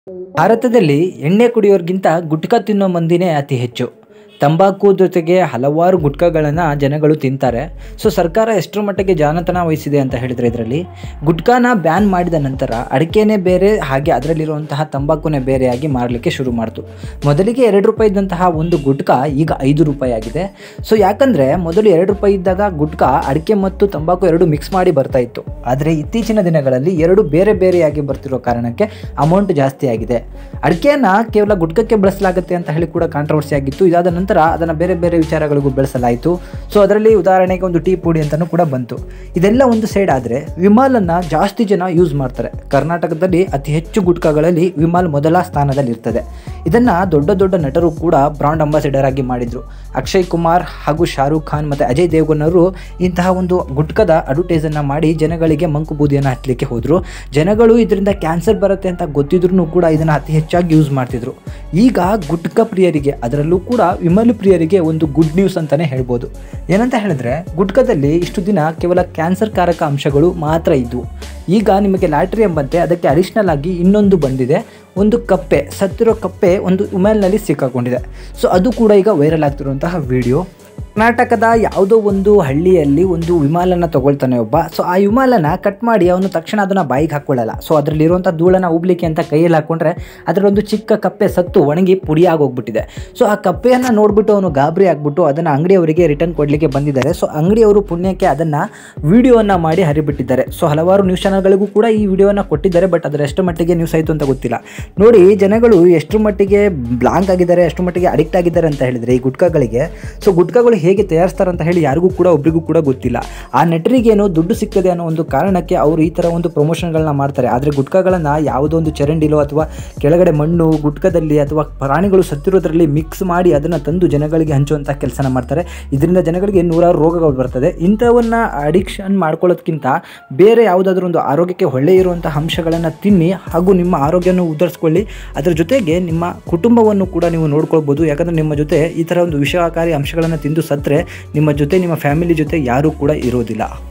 ಭಾರತದಲ್ಲಿ ಎಣ್ಣೆ ಕುಡಿಯೋರ್ಗಿಂತ ಗುಟ್ಕಾ ತಿನ್ನೋ ಮಂದಿನೇ ಅತಿ ಹೆಚ್ಚು. ತಂಬಾಕು ಜೊತೆಗೆ ಹಲವಾರು ಗುಟ್ಕಾಗಳನ್ನು ಜನಗಳು ತಿಂತಾರೆ. ಸೊ ಸರ್ಕಾರ ಎಷ್ಟರ ಮಟ್ಟಿಗೆ ಜಾಣತನ ವಹಿಸಿದೆ ಅಂತ ಹೇಳಿದರೆ, ಇದರಲ್ಲಿ ಗುಟ್ಕಾನ ಬ್ಯಾನ್ ಮಾಡಿದ ನಂತರ ಅಡಿಕೆನೇ ಬೇರೆ, ಹಾಗೆ ಅದರಲ್ಲಿರುವಂತಹ ತಂಬಾಕುನೇ ಬೇರೆಯಾಗಿ ಮಾರಲಿಕ್ಕೆ ಶುರು ಮಾಡ್ತು. ಮೊದಲಿಗೆ 2 ರೂಪಾಯಿ ಇದ್ದಂತಹ ಒಂದು ಗುಟ್ಕಾ ಈಗ 5 ರೂಪಾಯಿ ಆಗಿದೆ. ಸೊ ಯಾಕಂದರೆ ಮೊದಲು 2 ರೂಪಾಯಿ ಇದ್ದಾಗ ಗುಟ್ಕಾ ಅಡಿಕೆ ಮತ್ತು ತಂಬಾಕು ಎರಡು ಮಿಕ್ಸ್ ಮಾಡಿ ಬರ್ತಾ ಇತ್ತು. ಆದರೆ ಇತ್ತೀಚಿನ ದಿನಗಳಲ್ಲಿ ಎರಡು ಬೇರೆ ಬೇರೆಯಾಗಿ ಬರ್ತಿರೋ ಕಾರಣಕ್ಕೆ ಅಮೌಂಟ್ ಜಾಸ್ತಿ ಆಗಿದೆ. ಅಡಿಕೆಯನ್ನು ಕೇವಲ ಗುಟ್ಕಕ್ಕೆ ಬಳಸಲಾಗುತ್ತೆ ಅಂತ ಹೇಳಿ ಕೂಡ ಕಾಂಟ್ರವರ್ಸಿ ಆಗಿತ್ತು. ಇದಾದ ನಂತರ ಅದನ್ನು ಬೇರೆ ಬೇರೆ ವಿಚಾರಗಳಿಗೂ ಬೆಳೆಸಲಾಯಿತು. ಸೊ ಅದರಲ್ಲಿ ಉದಾಹರಣೆಗೆ ಒಂದು ಟೀ ಪುಡಿ ಅಂತಲೂ ಕೂಡ ಬಂತು. ಇದೆಲ್ಲ ಒಂದು ಸೈಡ್ ಆದರೆ ವಿಮಾಲನ್ನು ಜಾಸ್ತಿ ಜನ ಯೂಸ್ ಮಾಡ್ತಾರೆ. ಕರ್ನಾಟಕದಲ್ಲಿ ಅತಿ ಹೆಚ್ಚು ಗುಟ್ಕಾಗಳಲ್ಲಿ ವಿಮಾಲ್ ಮೊದಲ ಸ್ಥಾನದಲ್ಲಿ ಇರ್ತದೆ. ಇದನ್ನು ದೊಡ್ಡ ದೊಡ್ಡ ನಟರು ಕೂಡ ಬ್ರಾಂಡ್ ಅಂಬಾಸಿಡರ್ ಆಗಿ ಮಾಡಿದರು. ಅಕ್ಷಯ್ ಕುಮಾರ್ ಹಾಗೂ ಶಾರುಖ್ ಖಾನ್ ಮತ್ತು ಅಜಯ್ ದೇವಗನ್ ಅವರು ಇಂತಹ ಒಂದು ಗುಟ್ಕದ ಅಡ್ವರ್ಟೈಸನ್ನು ಮಾಡಿ ಜನಗಳಿಗೆ ಮಂಕು ಬೂದಿಯನ್ನು ಹಚ್ಚಲಿಕ್ಕೆ ಹೋದರು. ಜನಗಳು ಇದರಿಂದ ಕ್ಯಾನ್ಸರ್ ಬರುತ್ತೆ ಅಂತ ಗೊತ್ತಿದ್ರೂ ಕೂಡ ಇದನ್ನು ಅತಿ ಹೆಚ್ಚಾಗಿ ಯೂಸ್ ಮಾಡ್ತಿದ್ರು. ಈಗ ಗುಟ್ಕಾ ಪ್ರಿಯರಿಗೆ, ಅದರಲ್ಲೂ ಕೂಡ ವಿಮಲ್ ಪ್ರಿಯರಿಗೆ ಒಂದು ಗುಡ್ ನ್ಯೂಸ್ ಅಂತಲೇ ಹೇಳ್ಬೋದು. ಏನಂತ ಹೇಳಿದ್ರೆ, ಗುಟ್ಕದಲ್ಲಿ ಇಷ್ಟು ದಿನ ಕೇವಲ ಕ್ಯಾನ್ಸರ್ ಕಾರಕ ಅಂಶಗಳು ಮಾತ್ರ ಇದ್ದವು. ಈಗ ನಿಮಗೆ ಲಾಟ್ರಿ ಎಂಬಂತೆ ಅದಕ್ಕೆ ಅಡಿಷ್ನಲ್ ಆಗಿ ಇನ್ನೊಂದು ಬಂದಿದೆ. ಒಂದು ಕಪ್ಪೆ, ಸತ್ತಿರೋ ಕಪ್ಪೆ ಒಂದು ವಿಮಲ್ನಲ್ಲಿ ಸಿಕ್ಕಾಕೊಂಡಿದೆ. ಸೊ ಅದು ಕೂಡ ಈಗ ವೈರಲ್ ಆಗ್ತಿರುವಂತಹ ವಿಡಿಯೋ. ಕರ್ನಾಟಕದ ಯಾವುದೋ ಒಂದು ಹಳ್ಳಿಯಲ್ಲಿ ಒಂದು ವಿಮಾಲನ್ನು ತೊಗೊಳ್ತಾನೆ ಒಬ್ಬ. ಸೊ ಆ ವಿಮಾಲನ ಕಟ್ ಮಾಡಿ ಅವನು ತಕ್ಷಣ ಅದನ್ನು ಬಾಯಿಗೆ ಹಾಕ್ಕೊಳ್ಳಲ್ಲ. ಸೊ ಅದರಲ್ಲಿರುವಂಥ ಧೂಳನ್ನು ಉಬ್ಲಿಕ್ಕೆ ಅಂತ ಕೈಯಲ್ಲಿ ಹಾಕ್ಕೊಂಡ್ರೆ ಅದರಲ್ಲೊಂದು ಚಿಕ್ಕ ಕಪ್ಪೆ ಸತ್ತು ಒಣಗಿ ಪುಡಿಯಾಗಿ ಹೋಗ್ಬಿಟ್ಟಿದೆ. ಸೊ ಆ ಕಪ್ಪೆಯನ್ನು ನೋಡಿಬಿಟ್ಟು ಅವನು ಗಾಬರಿ ಆಗಿಬಿಟ್ಟು ಅದನ್ನು ಅಂಗಡಿಯವರಿಗೆ ರಿಟರ್ನ್ ಕೊಡಲಿಕ್ಕೆ ಬಂದಿದ್ದಾರೆ. ಸೊ ಅಂಗಡಿಯವರು ಪುಣ್ಯಕ್ಕೆ ಅದನ್ನು ವಿಡಿಯೋವನ್ನು ಮಾಡಿ ಹರಿಬಿಟ್ಟಿದ್ದಾರೆ. ಸೊ ಹಲವಾರು ನ್ಯೂಸ್ ಚಾನಲ್ಗಳಿಗೂ ಕೂಡ ಈ ವಿಡಿಯೋನ ಕೊಟ್ಟಿದ್ದಾರೆ. ಬಟ್ ಅದರ ಎಷ್ಟು ಮಟ್ಟಿಗೆ ನ್ಯೂಸ್ ಆಯಿತು ಅಂತ ಗೊತ್ತಿಲ್ಲ. ನೋಡಿ, ಜನಗಳು ಎಷ್ಟು ಮಟ್ಟಿಗೆ ಬ್ಲಾಂಕ್ ಆಗಿದ್ದಾರೆ, ಎಷ್ಟು ಮಟ್ಟಿಗೆ ಅಡಿಕ್ಟ್ ಆಗಿದ್ದಾರೆ ಅಂತ ಹೇಳಿದರೆ ಈ ಗುಟ್ಕಾಗಳಿಗೆ. ಸೊ ಗುಟ್ಕಾಗಳು ಹೇಗೆ ತಯಾರಿಸ್ತಾರಂತ ಹೇಳಿ ಯಾರಿಗೂ ಕೂಡ ಒಬ್ರಿಗೂ ಕೂಡ ಗೊತ್ತಿಲ್ಲ. ಆ ನಟರಿಗೇನೋ ದುಡ್ಡು ಸಿಗ್ತದೆ ಅನ್ನೋ ಒಂದು ಕಾರಣಕ್ಕೆ ಅವರು ಈ ಥರ ಒಂದು ಪ್ರಮೋಷನ್ಗಳನ್ನ ಮಾಡ್ತಾರೆ. ಆದರೆ ಗುಟ್ಕಾಗಳನ್ನು ಯಾವುದೋ ಒಂದು ಚರಂಡಿಲೋ ಅಥವಾ ಕೆಳಗಡೆ ಮಣ್ಣು ಗುಟ್ಕದಲ್ಲಿ ಅಥವಾ ಪ್ರಾಣಿಗಳು ಸತ್ತಿರೋದ್ರಲ್ಲಿ ಮಿಕ್ಸ್ ಮಾಡಿ ಅದನ್ನು ತಂದು ಜನಗಳಿಗೆ ಹಂಚುವಂಥ ಕೆಲಸನ ಮಾಡ್ತಾರೆ. ಇದರಿಂದ ಜನಗಳಿಗೆ ನೂರಾರು ರೋಗಗಳು ಬರ್ತದೆ. ಇಂಥವನ್ನು ಅಡಿಕ್ಷನ್ ಮಾಡ್ಕೊಳ್ಳೋದಕ್ಕಿಂತ ಬೇರೆ ಯಾವುದಾದ್ರೂ ಒಂದು ಆರೋಗ್ಯಕ್ಕೆ ಒಳ್ಳೆಯ ಇರುವಂಥ ಅಂಶಗಳನ್ನು ತಿನ್ನಿ ಹಾಗೂ ನಿಮ್ಮ ಆರೋಗ್ಯವನ್ನು ಉದ್ಧರಿಸ್ಕೊಳ್ಳಿ. ಅದರ ಜೊತೆಗೆ ನಿಮ್ಮ ಕುಟುಂಬವನ್ನು ಕೂಡ ನೀವು ನೋಡ್ಕೊಳ್ಬೋದು. ಯಾಕಂದರೆ ನಿಮ್ಮ ಜೊತೆ ಈ ಥರ ಒಂದು ವಿಷಕಾರಿ ಅಂಶಗಳನ್ನು ತಿಂದು ಸತ್ತರೆ ನಿಮ್ಮ ಜೊತೆ, ನಿಮ್ಮ ಫ್ಯಾಮಿಲಿ ಜೊತೆ ಯಾರೂ ಕೂಡ ಇರೋದಿಲ್ಲ.